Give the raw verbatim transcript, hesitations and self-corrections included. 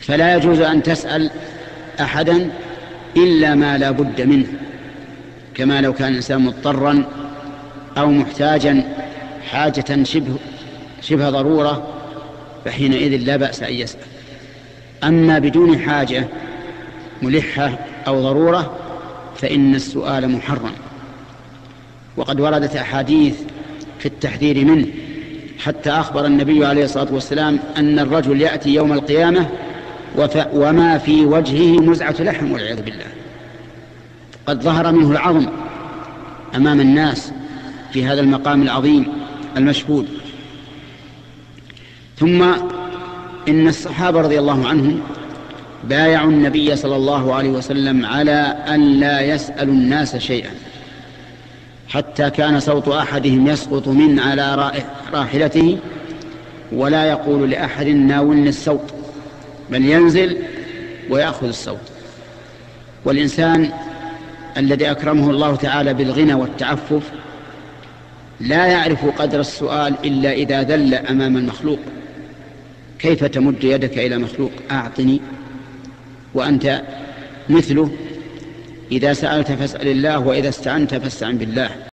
فلا يجوز أن تسأل أحدا إلا ما لا بد منه، كما لو كان الإنسان مضطرا أو محتاجا حاجة شبه, شبه ضرورة، فحينئذ لا بأس أن يسأل. أما بدون حاجة ملحة أو ضرورة فإن السؤال محرم، وقد وردت أحاديث في التحذير منه، حتى أخبر النبي عليه الصلاة والسلام أن الرجل يأتي يوم القيامة وما في وجهه مزعة لحم والعياذ بالله، قد ظهر منه العظم أمام الناس في هذا المقام العظيم المشهود. ثم إن الصحابة رضي الله عنهم بايعوا النبي صلى الله عليه وسلم على أن لا يسألوا الناس شيئا، حتى كان صوت أحدهم يسقط من على راحلته ولا يقول لأحد ناولني الصوت، بل ينزل ويأخذ الصوت. والإنسان الذي أكرمه الله تعالى بالغنى والتعفف لا يعرف قدر السؤال إلا إذا ذل أمام المخلوق. كيف تمد يدك إلى مخلوق أعطني وأنت مثله؟ إذا سألت فاسأل الله، وإذا استعنت فاستعن بالله.